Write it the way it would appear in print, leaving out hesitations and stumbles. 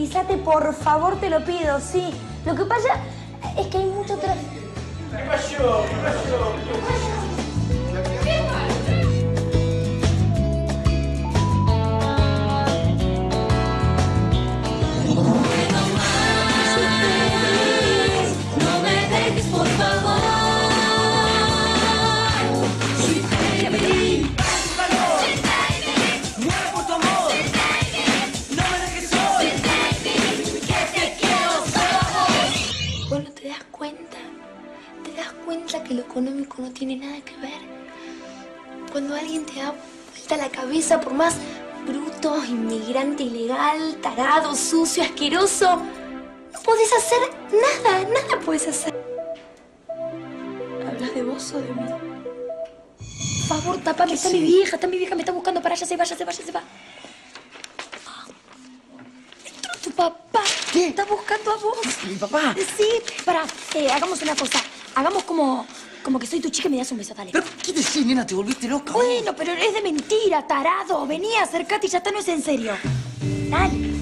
tranquilízate, por favor, te lo pido, sí. Lo que pasa es que hay mucho tráfico. ¿Qué pasó? ¿Qué pasó? No me dejes, por favor. Sweet baby. Sweet baby. Muero por tu amor. Sweet baby. No me dejes solo. Sweet baby. Que te quiero solo a vos. Bueno, ¿te das cuenta? ¿Te das cuenta que lo económico no tiene nada que ver? Cuando alguien te da vuelta la cabeza, por más bruto, inmigrante ilegal, tarado, sucio, asqueroso, no podés hacer nada, nada podés hacer. ¿Hablas de vos o de mí? Por favor, tapame, está mi vieja, me está buscando para allá, se va. Entró tu papá. ¿Qué? Está buscando a vos. ¿Mi papá? Sí, pará, hagamos una cosa. Hagamos como que soy tu chica y me das un beso, dale. ¿Pero qué decís, nena? ¿Te volviste loca? Bueno, pero es de mentira, tarado. Vení, acércate y ya está, no es en serio. Dale.